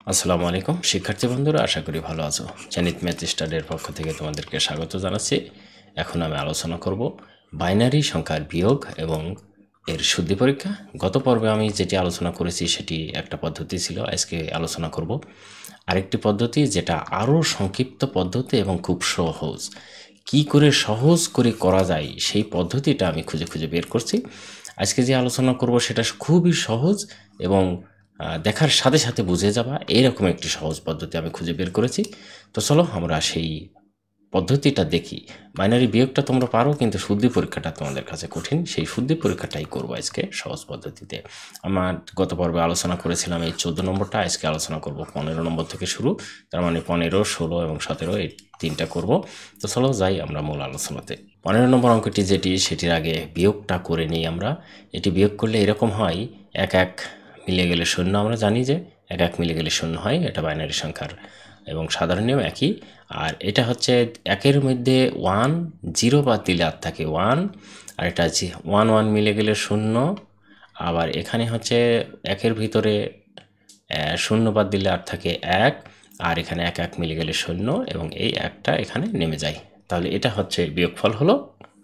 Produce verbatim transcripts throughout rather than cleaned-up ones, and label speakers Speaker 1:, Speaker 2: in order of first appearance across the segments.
Speaker 1: আসসালামু আলাইকুম শিক্ষার্থী বন্ধুরা, আশা করি ভালো আছো। জেনিথ ম্যাথ স্টাডির পক্ষ থেকে তোমাদেরকে স্বাগত জানাচ্ছি। এখন আমি আলোচনা করব বাইনারি সংখ্যার বিয়োগ এবং এর শুদ্ধি পরীক্ষা। গত পর্বে আমি যেটি আলোচনা করেছি সেটি একটা পদ্ধতি ছিল, আজকে আলোচনা করব আরেকটি পদ্ধতি যেটা আরও সংক্ষিপ্ত পদ্ধতি এবং খুব সহজ। কি করে সহজ করে করা যায় সেই পদ্ধতিটা আমি খুঁজে খুঁজে বের করছি। আজকে যে আলোচনা করব সেটা খুবই সহজ এবং দেখার সাথে সাথে বুঝে যাবা এরকম একটি সহজ পদ্ধতি আমি খুঁজে বের করেছি। তো চলো আমরা সেই পদ্ধতিটা দেখি। বাইনারি বিয়োগটা তোমরা পারো, কিন্তু শুদ্ধি পরীক্ষাটা তোমাদের কাছে কঠিন। সেই শুদ্ধি পরীক্ষাটাই করবো আজকে সহজ পদ্ধতিতে। আমার গত পর্বে আলোচনা করেছিলাম এই চোদ্দো নম্বরটা, আজকে আলোচনা করব পনেরো নম্বর থেকে শুরু। তার মানে পনেরো, ষোলো এবং সতেরো এই তিনটা করব। তো চলো যাই আমরা মূল আলোচনাতে। পনেরো নম্বর অঙ্কটি যেটি, সেটির আগে বিয়োগটা করে নিই আমরা। এটি বিয়োগ করলে এরকম হয়, এক এক মিলে গেলে শূন্য। আমরা জানি যে এক এক মিলে গেলে শূন্য হয়, এটা বাইনারি সংখ্যার এবং সাধারণ নিয়ম একই। আর এটা হচ্ছে একের মধ্যে ওয়ান জিরো বাদ দিলে আর থাকে ওয়ান, আর এটা ওয়ান ওয়ান মিলে গেলে শূন্য। আবার এখানে হচ্ছে একের ভিতরে শূন্য বাদ দিলে আর থাকে এক, আর এখানে এক এক মিলে গেলে শূন্য এবং এই একটা এখানে নেমে যায়। তাহলে এটা হচ্ছে বিয়োগফল হলো।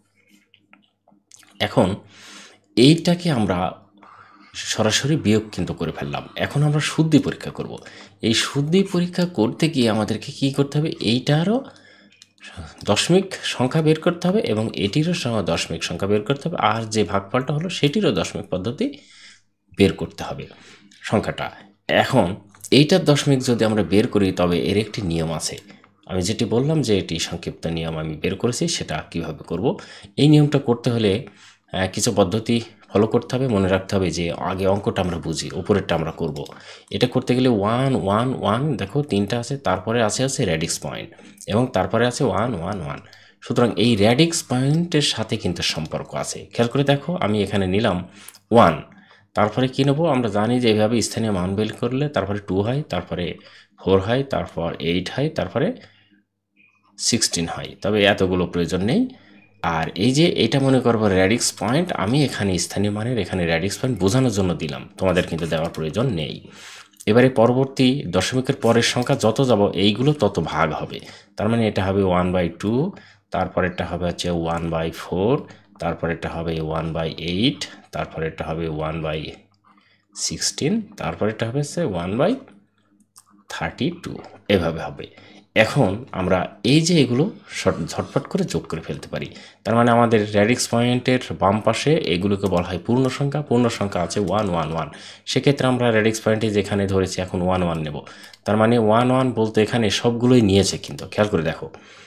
Speaker 1: এখন এইটাকে আমরা সরাসরি বিয়োগ কিন্তু করে ফেললাম। এখন আমরা শুদ্ধি পরীক্ষা করব। এই শুদ্ধি পরীক্ষা করতে গিয়ে আমাদেরকে কি করতে হবে, এইটারও দশমিক সংখ্যা বের করতে হবে এবং এটিরও দশমিক সংখ্যা বের করতে হবে, আর যে ভাগফলটা হলো সেটিরও দশমিক পদ্ধতি বের করতে হবে সংখ্যাটা। এখন এইটার দশমিক যদি আমরা বের করি তবে এর একটি নিয়ম আছে। আমি যেটি বললাম যে এটি সংক্ষিপ্ত নিয়ম আমি বের করেছি, সেটা কিভাবে করব। এই নিয়মটা করতে হলে কিছু পদ্ধতি ফলো করতে হবে। মনে রাখতে হবে যে আগে অঙ্কটা আমরা বুঝি, উপরেরটা আমরা করব। এটা করতে গেলে ওয়ান ওয়ান ওয়ান, দেখো তিনটা আছে, তারপরে আছে আছে র্যাডিক্স পয়েন্ট এবং তারপরে আছে ওয়ান ওয়ান ওয়ান। সুতরাং এই র্যাডিক্স পয়েন্টের সাথে কিন্তু সম্পর্ক আছে। খেয়াল করে দেখো, আমি এখানে নিলাম ওয়ান, তারপরে কী নেবো, আমরা জানি যে এইভাবে স্থানীয় মান বের করলে তারপরে টু হয়, তারপরে ফোর হয়, তারপর এইট হয়, তারপরে সিক্সটিন হয়। তবে এতগুলো প্রয়োজন নেই। আর এই যে এটা মনে করবো র্যাডিক্স পয়েন্ট, আমি এখানে স্থানীয় মানের এখানে র্যাডিক্স পয়েন্ট বোঝানোর জন্য দিলাম, তোমাদের কিন্তু দেওয়ার প্রয়োজন নেই। এবারে পরবর্তী দশমিকের পরের সংখ্যা যত যাব এইগুলো তত ভাগ হবে। তার মানে এটা হবে ওয়ান বাই টু, তারপরেরটা হবে হচ্ছে ওয়ান বাই ফোর, তারপরেরটা হবে ওয়ান বাই এইট, তারপরেরটা হবে ওয়ান বাই সিক্সটিন, তারপরেরটা হবে হচ্ছে ওয়ান বাই থার্টি টু, এভাবে হবে। এখন আমরা এই যে এগুলো ঝটপট করে যোগ করে ফেলতে পারি। তার মানে আমাদের র্যাডিক্স পয়েন্টের বাম পাশে এগুলোকে বলা হয় পূর্ণ সংখ্যা। পূর্ণ সংখ্যা আছে ওয়ান ওয়ান ওয়ান, সেক্ষেত্রে আমরা র্যাডিক্স পয়েন্টে যেখানে ধরেছি এখন ওয়ান ওয়ান নেব। তার মানে ওয়ান ওয়ান বলতে এখানে সবগুলোই নিয়েছে, কিন্তু খেয়াল করে দেখো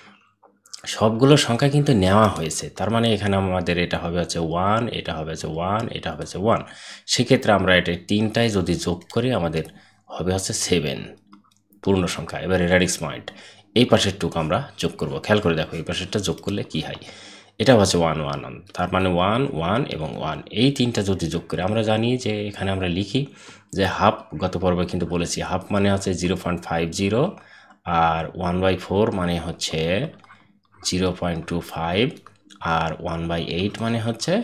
Speaker 1: সবগুলো সংখ্যা কিন্তু নেওয়া হয়েছে। তার মানে এখানে আমাদের এটা হবে হচ্ছে ওয়ান, এটা হবে হচ্ছে ওয়ান, এটা হবে হচ্ছে ওয়ান। সেক্ষেত্রে আমরা এটা তিনটায় যদি যোগ করি আমাদের হবে হচ্ছে সেভেন পূর্ণ সংখ্যা। এবারে র্যাডিক্স পয়েন্ট এই পাশের টুকু আমরা যোগ করব। খেয়াল করে দেখো এই পাশেরটা যোগ করলে কি হয়, এটা হচ্ছে ওয়ান ওয়ান ওয়ান। তার মানে ওয়ান ওয়ান এবং ওয়ান, এই তিনটা যদি যোগ করি আমরা জানি যে এখানে আমরা লিখি যে হাফ, গত পর্বে কিন্তু বলেছি হাফ মানে হচ্ছে জিরো পয়েন্ট ফাইভ জিরো, আর ওয়ান বাই ফোর মানে হচ্ছে জিরো পয়েন্ট টু ফাইভ, আর ওয়ান বাই এইট মানে হচ্ছে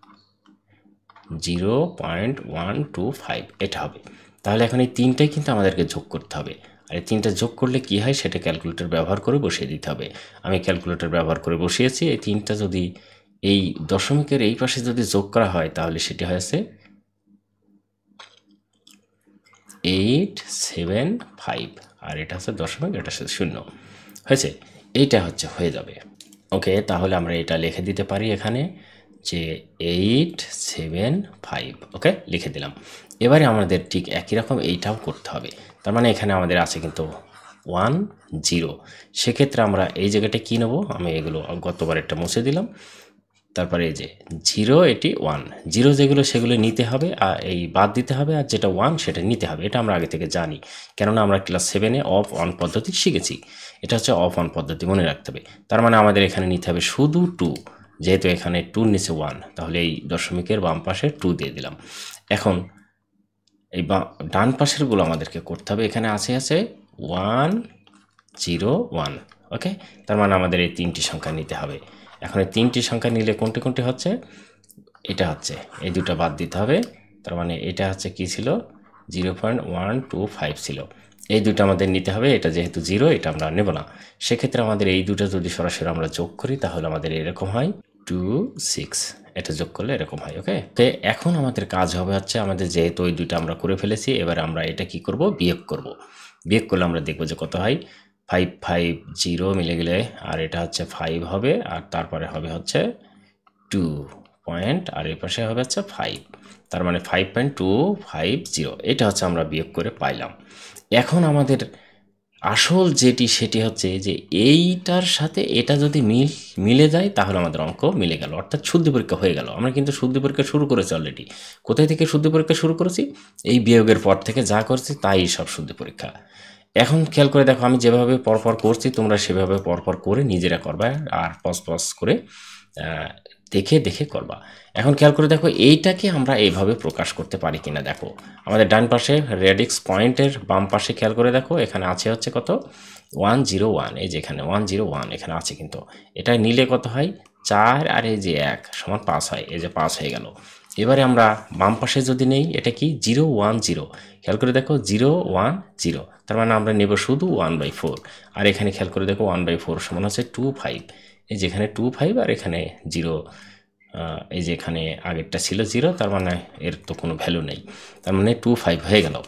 Speaker 1: zero point one two five, এটা হবে। তাহলে এখন এই তিনটাই কিন্তু আমাদেরকে যোগ করতে হবে। আর এই তিনটা যোগ করলে কি হয় সেটা ক্যালকুলেটর ব্যবহার করে বসিয়ে দিতে হবে। আমি ক্যালকুলেটর ব্যবহার করে বসিয়েছি। এই তিনটা যদি এই দশমিকের এই পাশে যদি যোগ করা হয় তাহলে সেটি হয়েছে এইট সেভেন ফাইভ, আর এটা হচ্ছে দশমিক, এটা হচ্ছে শূন্য হয়েছে। এইটা হচ্ছে হয়ে যাবে। ওকে, তাহলে আমরা এটা লিখে দিতে পারি এখানে যে এইট সেভেন ফাইভ। ওকে, লিখে দিলাম। এবারে আমাদের ঠিক একই রকম এইটাও করতে হবে। তার মানে এখানে আমাদের আছে কিন্তু ওয়ান জিরো, সেক্ষেত্রে আমরা এই জায়গাটা কী নেবো, আমি এগুলো গতবার একটা মুছে দিলাম। তারপরে এই যে জিরো, এটি ওয়ান, জিরো যেগুলো সেগুলো নিতে হবে, আর এই বাদ দিতে হবে, আর যেটা ওয়ান সেটা নিতে হবে। এটা আমরা আগে থেকে জানি, কেননা আমরা ক্লাস সেভেনে অফ অন পদ্ধতি শিখেছি। এটা হচ্ছে অফ অন পদ্ধতি, মনে রাখতে হবে। তার মানে আমাদের এখানে নিতে হবে শুধু টু, যেহেতু এখানে টুর নিচে ওয়ান, তাহলে এই দশমিকের বাম পাশে টু দিয়ে দিলাম। এখন এই বা ডান পাশেরগুলো আমাদেরকে করতে হবে। এখানে আছে আছে ওয়ান জিরো ওয়ান। ওকে, তার মানে আমাদের এই তিনটি সংখ্যা নিতে হবে। এখন এই তিনটি সংখ্যা নিলে কোনটি কোনটি হচ্ছে, এটা হচ্ছে এই দুটো বাদ দিতে হবে। তার মানে এটা হচ্ছে কি ছিল, zero point one two five ছিল। এই দুটো আমাদের নিতে হবে, এটা যেহেতু জিরো এটা আমরা নেব না। সেক্ষেত্রে আমাদের এই দুটো যদি সরাসরি আমরা যোগ করি তাহলে আমাদের এরকম হয় টু সিক্স, এটা যোগ করলে এরকম হয়। ওকে, তো এখন আমাদের কাজ হবে হচ্ছে, আমাদের যেহেতু ওই দুটো আমরা করে ফেলেছি, এবার আমরা এটা কি করব, বিয়োগ করব। বিয়োগ করলে আমরা দেখব যে কত হয়, ফাইভ ফাইভ জিরো মিলে গেলে আর এটা হচ্ছে ফাইভ হবে, আর তারপরে হবে হচ্ছে টু পয়েন্ট, আর এই পাশে হবে হচ্ছে ফাইভ, তার মানে five point two five zero. এটা হচ্ছে আমরা বিয়োগ করে পাইলাম। এখন আমাদের আসল যেটি সেটি হচ্ছে যে এইটার সাথে এটা যদি মিল মিলে যায় তাহলে আমাদের অঙ্ক মিলে গেল, অর্থাৎ শুদ্ধি পরীক্ষা হয়ে গেল। আমরা কিন্তু শুদ্ধি পরীক্ষা শুরু করেছি অলরেডি। কোথায় থেকে শুদ্ধি পরীক্ষা শুরু করেছি? এই বিয়োগের পর থেকে যা করছি তাই সব শুদ্ধি পরীক্ষা। এখন খেয়াল করে দেখো, আমি যেভাবে পরপর করছি তোমরা সেভাবে পরপর করে নিজেরা করবা, আর পজ পজ করে দেখে দেখে করবা। এখন খেয়াল করে দেখো এইটাকে আমরা এইভাবে প্রকাশ করতে পারি কিনা। দেখো আমাদের ডান পাশে রেডিক্স পয়েন্টের বাম পাশে খেয়াল করে দেখো, এখানে আছে হচ্ছে কত, ওয়ান জিরো ওয়ান। এই যে এখানে ওয়ান জিরো ওয়ান এখানে আছে, কিন্তু এটা নিলে কত হয়, চার আর এই যে এক সমান পাঁচ হয়, এই যে পাঁচ হয়ে গেল। এবারে আমরা বাম পাশে যদি নেই, এটা কি জিরো ওয়ান জিরো, খেয়াল করে দেখো জিরো ওয়ান জিরো, তার মানে আমরা নেব শুধু ওয়ান বাই ফোর। আর এখানে খেয়াল করে দেখো ওয়ান বাই ফোর সমান হচ্ছে টু ফাইভ, এই যে এখানে টু ফাইভ আর এখানে জিরো, এই যে এখানে আগেরটা ছিল জিরো, তার মানে এর তো কোনো ভ্যালু নেই, তার মানে টু ফাইভ হয়ে গেল।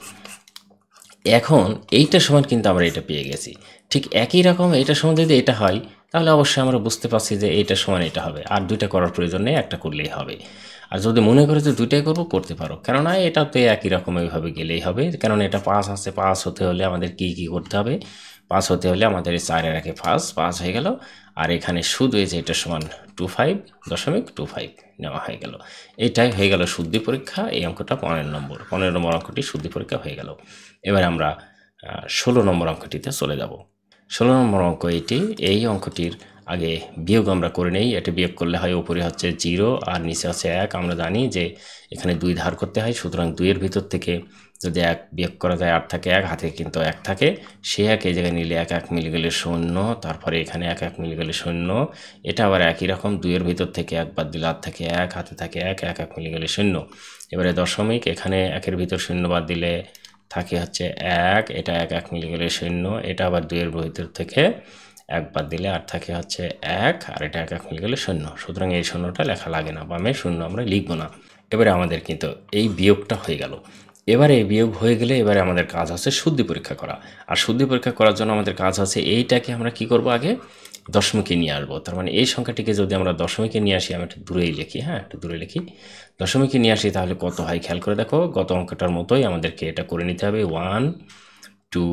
Speaker 1: এখন এইটা সমান কিন্তু আমরা এটা পেয়ে গেছি। ঠিক একই রকম এইটা সমান যদি এটা হয় তাহলে অবশ্যই আমরা বুঝতে পারছি যে এইটা সমান এটা হবে, আর দুইটা করার প্রয়োজন নেই, একটা করলেই হবে। আর যদি মনে করে যে দুইটাই করবো, করতে পারো, কেননা এটা তো একই রকম এইভাবে গেলেই হবে। কারণ এটা পাস আছে, পাস হতে হলে আমাদের কি কি করতে হবে, পাস হতে হলে আমাদের চারের একে পাঁচ, পাস হয়ে গেল। আর এখানে শুধু এই যে এটা সমান টু ফাইভ দশমিক টু ফাইভ নেওয়া হয়ে গেল। এটাই হয়ে গেল শুদ্ধি পরীক্ষা। এই অঙ্কটা পনেরো নম্বর পনেরো নম্বর অঙ্কটি শুদ্ধি পরীক্ষা হয়ে গেল। এবার আমরা ষোলো নম্বর অঙ্কটিতে চলে যাব। ষোলো নম্বর অঙ্ক এটি। এই অঙ্কটির আগে বিয়োগ আমরা করে নেই। এটা বিয়োগ করলে হয় উপরে হচ্ছে জিরো আর নিচে হচ্ছে এক। আমরা জানি যে এখানে দুই ধার করতে হয়, সুতরাং দুইয়ের ভিতর থেকে যদি এক বিয়োগ করা যায় আট থাকে এক, হাতে কিন্তু এক থাকে, সে এক এই জায়গায় নিলে এক এক মিলে গেলে শূন্য, তারপরে এখানে এক এক মিলে গেলে শূন্য। এটা আবার একই রকম, দুইয়ের ভিতর থেকে এক বাদ দিলে আট থাকে এক, হাতে থাকে এক, এক এক মিলে গেলে শূন্য। এবারে দশমিক, এখানে একের ভিতর শূন্য বাদ দিলে থাকে হচ্ছে এক, এটা এক এক মিলে গেলে শূন্য। এটা আবার দুইয়ের ভিতর থেকে এক বাদ দিলে আর থাকে হচ্ছে এক, আর এটা এক এক মিলে গেলে শূন্য। সুতরাং এই শূন্যটা লেখা লাগে না, বামে শূন্য আমরা লিখবো না। এবারে আমাদের কিন্তু এই বিয়োগটা হয়ে গেল। এবারে এই বিয়োগ হয়ে গেলে এবারে আমাদের কাজ হচ্ছে শুদ্ধি পরীক্ষা করা। আর শুদ্ধি পরীক্ষা করার জন্য আমাদের কাজ হচ্ছে এইটাকে আমরা কি করব, আগে দশমিকে নিয়ে আসবো। তার মানে এই সংখ্যাটিকে যদি আমরা দশমিকে নিয়ে আসি, আমি একটু দূরেই লিখি, হ্যাঁ একটু দূরে লিখি, দশমিকে নিয়ে আসি তাহলে কত হয় খেয়াল করে দেখো। গত অঙ্কটার মতোই আমাদেরকে এটা করে নিতে হবে। ওয়ান টু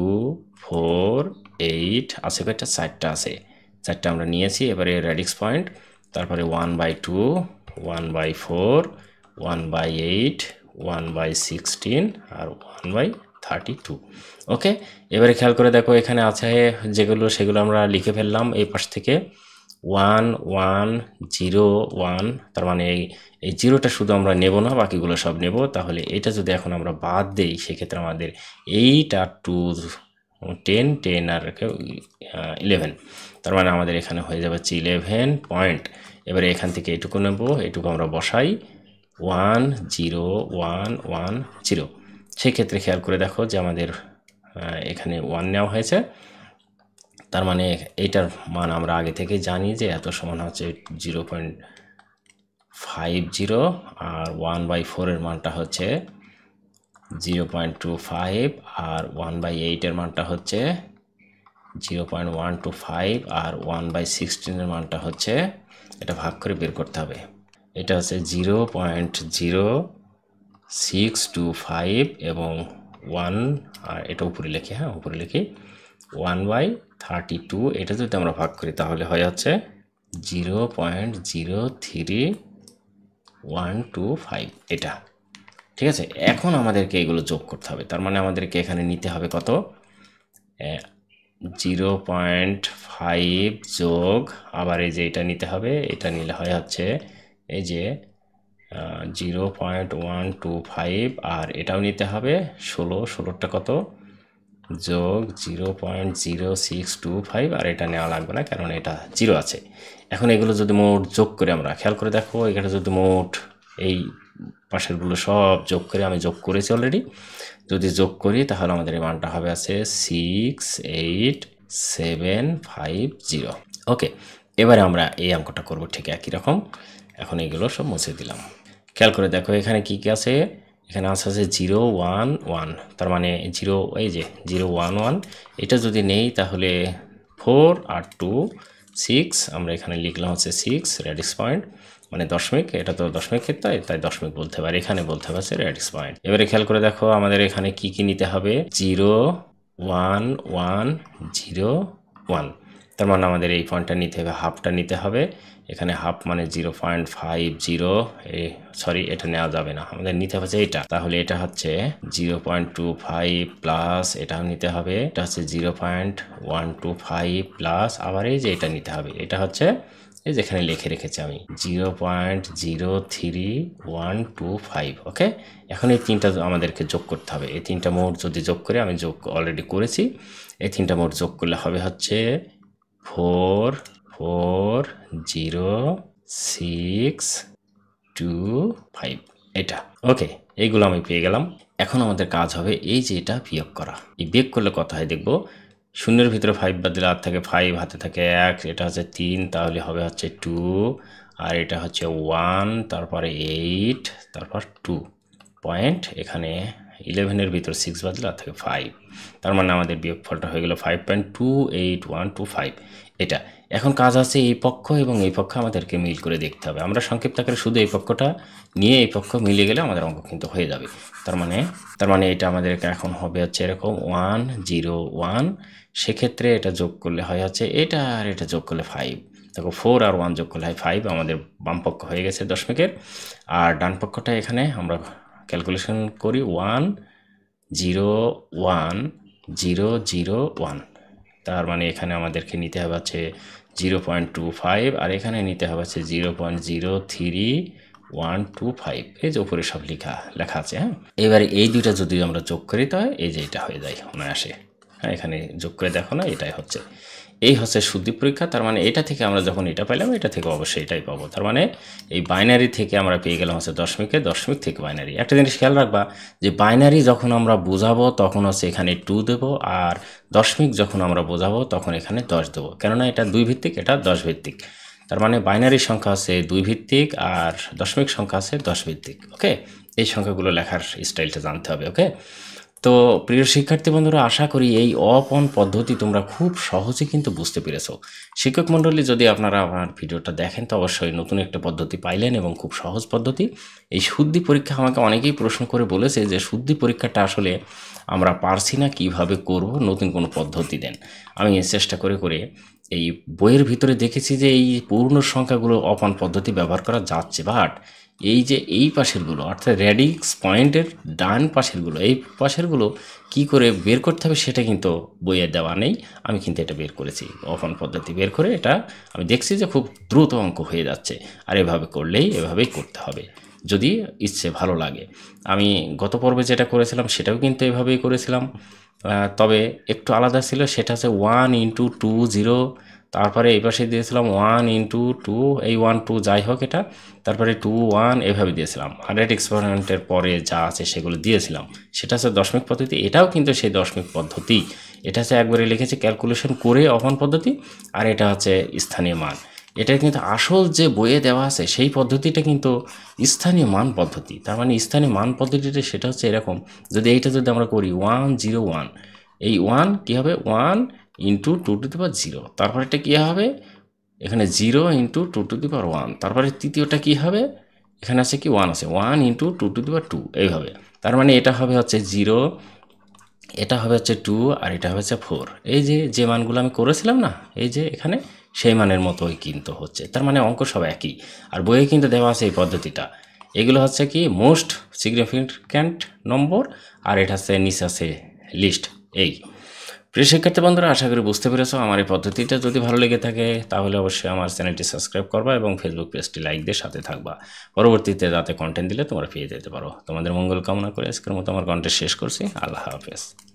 Speaker 1: ফোর এইট আছে, কয়টা, চারটা আছে, চারটা আমরা নিয়েছি। এবারে রেডিক্স পয়েন্ট, তারপরে one by two, one by four, one by eight, one by sixteen আর one by thirty two. Okay, এবারে খেয়াল করে দেখো এখানে আছে যেগুলো সেগুলো আমরা লিখে ফেললাম এই পাশ থেকে। ওয়ান ওয়ান জিরো ওয়ান, তার মানে এই এই জিরোটা শুধু আমরা নেব না, বাকিগুলো সব নেব। তাহলে এটা যদি এখন আমরা বাদ দিই সেক্ষেত্রে আমাদের এইট আর টু টেন, টেন আর ইলেভেন, তার মানে আমাদের এখানে হয়ে যাবে হচ্ছে ইলেভেন পয়েন্ট। এবারে এখান থেকে এটুকু নেব, এটুকু আমরা বসাই, one zero one one zero. সেক্ষেত্রে খেয়াল করে দেখো যে আমাদের এখানে ওয়ান নেওয়া হয়েছে, তার মানে এইটার মান আমরা আগে থেকে জানি যে এত সমান হচ্ছে জিরো পয়েন্ট ফাইভ জিরো, আর ওয়ান বাই ফোরের মানটা হচ্ছে জিরো পয়েন্ট টু ফাইভ, আর ওয়ান বাই এইটের মানটা হচ্ছে zero point one two five, আর ওয়ান বাই সিক্সটিনের মানটা হচ্ছে, এটা ভাগ করে বের করতে হবে, এটা হচ্ছে zero point zero six two five এবং ওয়ান, আর এটা উপরে লিখি, হ্যাঁ উপরে লিখি ওয়ান বাই থার্টি টু। এটা যদি আমরা ভাগ করি তাহলে হয় হচ্ছে zero point zero three one two five, এটা ঠিক আছে। এখন আমাদেরকে এগুলো যোগ করতে হবে, তার মানে আমাদেরকে এখানে নিতে হবে কত, জিরো পয়েন্ট ফাইভ যোগ, আবার এই যে এটা নিতে হবে, এটা নিলে হয় হচ্ছে এই যে zero point one two five, আর এটাও নিতে হবে ষোলো, ষোলোটা কত যোগ zero point zero six two five, আর এটা নেওয়া লাগবে না কারণ এটা জিরো আছে। এখন এগুলো যদি মোট যোগ করে আমরা খেয়াল করে দেখো, এখানে যদি মোট এই পাশেরগুলো সব যোগ করে, আমি যোগ করেছি অলরেডি, যদি যোগ করি তাহলে আমাদের এই মানটা হবে আছে six eight seven five zero. Okay, এবারে আমরা এই অঙ্কটা করব ঠিক একই রকম। এখন এগুলো সব মুছে দিলাম। খেয়াল করে দেখো এখানে কি কি আছে, এখানে আছে আছে জিরো ওয়ান ওয়ান, তার মানে জিরো, এই যে জিরো ওয়ান ওয়ান, এটা যদি নেই তাহলে ফোর আর টু সিক্স, আমরা এখানে লিখলাম হচ্ছে সিক্স রেডিক্স পয়েন্ট, মানে দশমিক, এটা তো দশমিক ক্ষেত্রে তাই দশমিক বলতে পারে, এখানে বলতে পারছে রেডিক্স পয়েন্ট। এবারে খেয়াল করে দেখো আমাদের এখানে কি কি নিতে হবে, zero one one zero one, তার মানে আমাদের এই পয়েন্টটা নিতে হবে, হাফটা নিতে হবে। এখানে হাফ মানে zero point five zero, sorry এটা নেওয়া যাবে না, আমাদের নিতে হবে এটা, তাহলে এটা হচ্ছে zero point two five plus এটাও নিতে হবে, এটা হচ্ছে zero point one two five plus আবার এই যে এটা নিতে হবে, এটা হচ্ছে এই যেখানে লিখে রেখেছি আমি zero point zero three one two five. Okay, এখন এই তিনটা আমাদেরকে যোগ করতে হবে, এই তিনটা মোট যদি যোগ করে, আমি যোগ অলরেডি করেছি, এই তিনটা মোট যোগ করলে হবে হচ্ছে four four zero six two five, এটা। ওকে, এইগুলো আমি পেয়ে গেলাম। এখন আমাদের কাজ হবে এই যে এটা বিয়োগ করা, এই বিয়োগ করলে কত হয় দেখবো, শূন্যের ভিতরে ফাইভ বাদ দিলে আর থাকে ফাইভ, হাতে থাকে এক, এটা হচ্ছে তিন, তাহলে হবে হচ্ছে টু, আর এটা হচ্ছে ওয়ান, তারপরে এইট, তারপর টু পয়েন্ট, এখানে ইলেভেনের ভিতর সিক্স বাদ দিলে আর থাকে ফাইভ, তার মানে আমাদের বিয়োগফলটা হয়ে গেল five point two eight one two five. এটা এখন কাজ আছে এই পক্ষ এবং এই পক্ষ আমাদেরকে মিল করে দেখতে হবে, আমরা সংক্ষিপ্ত আকারে শুধু এই পক্ষটা নিয়ে এই পক্ষ মিলে গেলে আমাদের অঙ্ক কিন্তু হয়ে যাবে। তার মানে তার মানে এটা আমাদের এখন হবে হচ্ছে এরকম ওয়ান জিরো ওয়ান, সেক্ষেত্রে এটা যোগ করলে হয় হচ্ছে এটা, আর এটা যোগ করলে ফাইভ, দেখো ফোর আর ওয়ান যোগ করলে হয় ফাইভ, আমাদের বাম পক্ষ হয়ে গেছে দশমিকের। আর ডান পক্ষটা এখানে আমরা ক্যালকুলেশন করি one zero one zero zero one, তার মানে এখানে আমাদেরকে নিতে হবে হচ্ছে জিরো পয়েন্ট টু ফাইভ, আর এখানে নিতে হবে হচ্ছে zero point zero three one two five, এই যে উপরে সব লেখা লেখা আছে। হ্যাঁ, এবারে এই দুইটা যদি আমরা যোগ করি তাহলে এই যে এটা হয়ে যায় অনায়াসে। হ্যাঁ, এখানে যোগ করে দেখো না, এটাই হচ্ছে, এই হচ্ছে শুদ্ধি পরীক্ষা। তার মানে এটা থেকে আমরা যখন এটা পাইলাম এটা থেকে অবশ্যই এটাই পাবো, তার মানে এই বাইনারি থেকে আমরা পেয়ে গেলাম হচ্ছে দশমিকে, দশমিক থেকে বাইনারি। একটা জিনিস খেয়াল রাখবা যে বাইনারি যখন আমরা বোঝাবো তখন হচ্ছে এখানে টু দেবো, আর দশমিক যখন আমরা বোঝাবো তখন এখানে দশ দেবো, কেননা এটা দুই ভিত্তিক, এটা দশ ভিত্তিক। তার মানে বাইনারি সংখ্যা আছে দুই ভিত্তিক আর দশমিক সংখ্যা আছে দশ ভিত্তিক। ওকে, এই সংখ্যাগুলো লেখার স্টাইলটা জানতে হবে। ওকে, তো প্রিয় শিক্ষার্থী বন্ধুরা, আশা করি এই অপন পদ্ধতি তোমরা খুব সহজে কিন্তু বুঝতে পেরেছো। শিক্ষক মণ্ডলী, যদি আপনারা আমার ভিডিওটা দেখেন তো অবশ্যই নতুন একটা পদ্ধতি পাইলেন এবং খুব সহজ পদ্ধতি। এই শুদ্ধি পরীক্ষা আমাকে অনেকেই প্রশ্ন করে বলেছে যে শুদ্ধি পরীক্ষাটা আসলে আমরা পারছি না, কিভাবে করব, নতুন কোনো পদ্ধতি দেন। আমি চেষ্টা করে করে এই বইয়ের ভিতরে দেখেছি যে এই পূর্ণ সংখ্যাগুলো অপন পদ্ধতি ব্যবহার করা যাচ্ছে, বাট এই যে এই পাশেরগুলো অর্থাৎ রেডিক্স পয়েন্টের ডান পাশেরগুলো, এই পাশেরগুলো কি করে বের করতে হবে সেটা কিন্তু বইয়ে দেওয়া নেই। আমি কিন্তু এটা বের করেছি, অপন পদ্ধতি বের করে এটা আমি দেখছি যে খুব দ্রুত অঙ্ক হয়ে যাচ্ছে। আর এভাবে করলেই এভাবেই করতে হবে যদি ইচ্ছে ভালো লাগে। আমি গত পর্বে যেটা করেছিলাম সেটাও কিন্তু এভাবেই করেছিলাম, তবে একটু আলাদা ছিল, সেটা হচ্ছে ওয়ান ইন্টু টু জিরো, তারপরে এই পাশে দিয়েছিলাম ওয়ান ইন্টু টু, এই ওয়ান টু যাই হোক এটা, তারপরে টু ওয়ান এভাবে দিয়েছিলাম, হান্ড্রেড এক্সপোনেন্টের পরে যা আছে সেগুলো দিয়েছিলাম। সেটা হচ্ছে দশমিক পদ্ধতি, এটাও কিন্তু সেই দশমিক পদ্ধতি। এটা হচ্ছে একবারে লিখেছে ক্যালকুলেশন করে অপন পদ্ধতি, আর এটা হচ্ছে স্থানীয় মান। এটা কিন্তু আসল যে বইয়ে দেওয়া আছে সেই পদ্ধতিটা কিন্তু স্থানীয় মান পদ্ধতি। তার মানে স্থানীয় মান পদ্ধতিটা সেটা হচ্ছে এরকম, যদি এইটা যদি আমরা করি ওয়ান জিরো ওয়ান, এই ওয়ান কী হবে, one into two to the power zero, তারপরে এটা কী হবে, এখানে zero into two to the power one, তারপরে তৃতীয়টা কী হবে, এখানে আছে কি ওয়ান আছে, one into two to the power two, এইভাবে। তার মানে এটা হবে হচ্ছে জিরো, এটা হবে হচ্ছে টু, আর এটা হচ্ছে ফোর। এই যে যে মানগুলো আমি করেছিলাম না, এই যে এখানে সেই মানের মতোই কিন্তু হচ্ছে, তার মানে অঙ্ক সব একই। আর বইয়ে কিন্তু দেওয়া আছে এই পদ্ধতিটা, এগুলো হচ্ছে কি মোস্ট সিগনিফিক্যান্ট নম্বর, আর এটা হচ্ছে নিচে আছে লিস্ট। এই প্রিয় শিক্ষার্থী বন্ধুরা, আশা করি বুঝতে পেরেছো। আমার এই পদ্ধতিটা যদি ভালো লেগে থাকে তাহলে অবশ্যই আমার চ্যানেলটি সাবস্ক্রাইব করবা এবং ফেসবুক পেজটি লাইক দিয়ে সাথে থাকবা, পরবর্তীতে যাতে কন্টেন্ট দিলে তোমরা পেয়ে যেতে পারো। তোমাদের মঙ্গল কামনা করে আজকের মতো আমার কন্টেন্ট শেষ করছি। আল্লাহ হাফেজ।